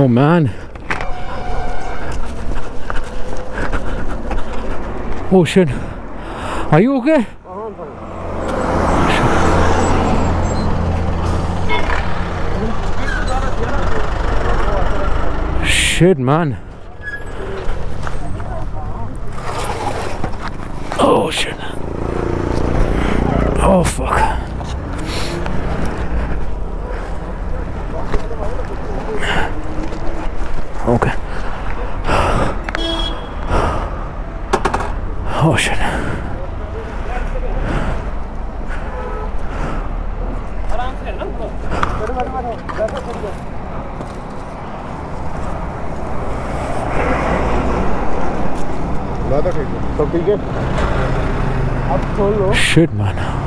Oh man. Oh shit. Are you okay? Shit, man. Oh shit. Oh fuck. Okay. Oh shit. सब ठीक है अब छोड़ लो Shit, man.